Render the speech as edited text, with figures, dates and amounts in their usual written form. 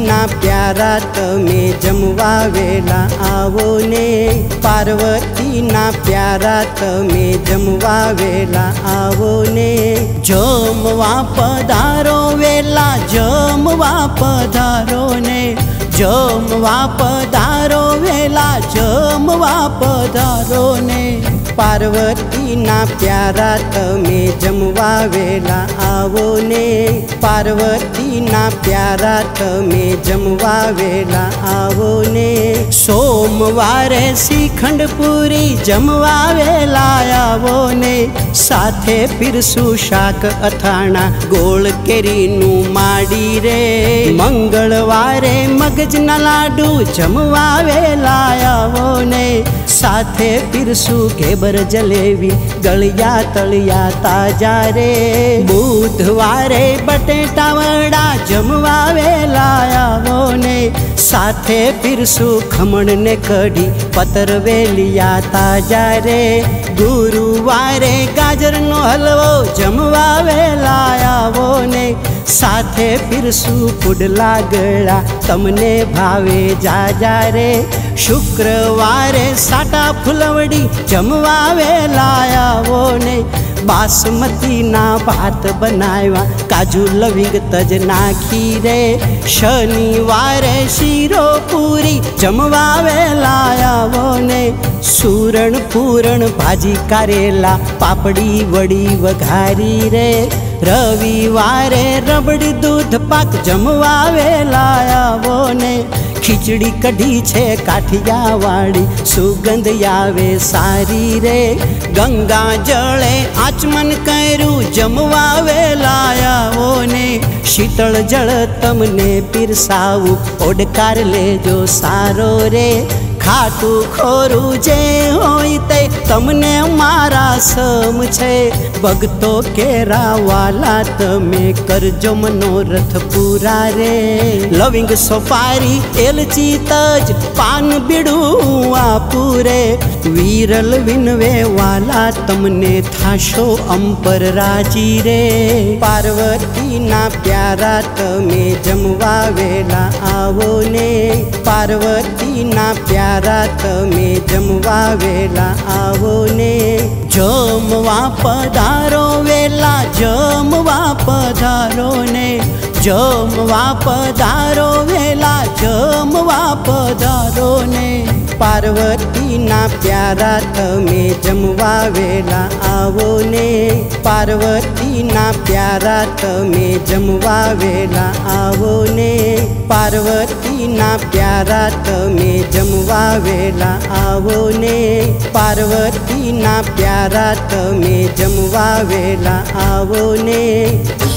पार्वतीना प्यारा तमे जमवा वेला आवो ने। पार्वतीना प्यारा तमे जमवा वेला आवो ने। जमवा पधारो वेला जमवा पधारो ने। जमवा पधारो वेला जमवा पधारो ने। पार्वतीना प्यारा तमे जमवा वेला आवो ने। पार्वतीना प्यारा तमे जमवा वेला आवो ने। सोमवारे श्रीखंड पूरी जमवा वेला आवो ने। साथे पीरसू शाक अथाणा गोळ केरीनु माडी रे। मंगळवारे मगजना लाडू जमवा वेला आवो ने। साथे पीरसू घेबर जलेबी गळिया तळिया ताजा रे। बुधवारे बटेटा वड़ा जमवा वेला आवो ने। साथे पीरसू खमण ने कढ़ी पतर वेलिया ताजा रे। गुरुवारे गाजर नो हलवो जमवा वेला आवो ने। साथे पीरसू पुडला गळा तमने भावे जाजा रे। शुक्रवारे साटा फुलवड़ी जमवा वेला आवो ने। बासमती ना भात बनावा काजू लविंग तज नाखी रे। शनिवारे शीरो पूरी जमवा वेला आवो ने। सूरण पूरण भाजी कारेला पापड़ी वड़ी वघारी रे। रविवारे रबड़ी दूध पाक जमवा वेला आवो ने। खीचड़ी कढ़ी छे काठियावाड़ी सुगंध आवे सारी रे। गंगा जले आचमन करू जमवा वेला आवो ने। शीतल जल तमने पीरसावू ओडकार लेजो सारो रे। खाटू खोरू जे होय ते तमने मारा सम छे। भगतो केरा वाला तमे करजो मनोरथ पूरा रे। लविंग सोपारी एलची तज पान बीड़ू पूरे। वीरल विनवे वाला तमने थाशो अंपर राजी रे। पार्वतीना प्यारा तमे जमवा वेला आवो ने। पार्वतीना प्यारा तमे जमवा वेला आवो ने। जमवा पधारो वेला जमवा पधारो ने। जमवा पधारो वेला जमवा पधारो ने। पार्वतीना प्यारा तमे जमवा वेला आवो ने। पार्वतीना प्यारा तमे जमवा वेला आवो ने। पार्वतीना प्यारा तमे जमवा वेला आवो ने। पार्वतीना प्यारा तमे जमवा वेला आवो ने।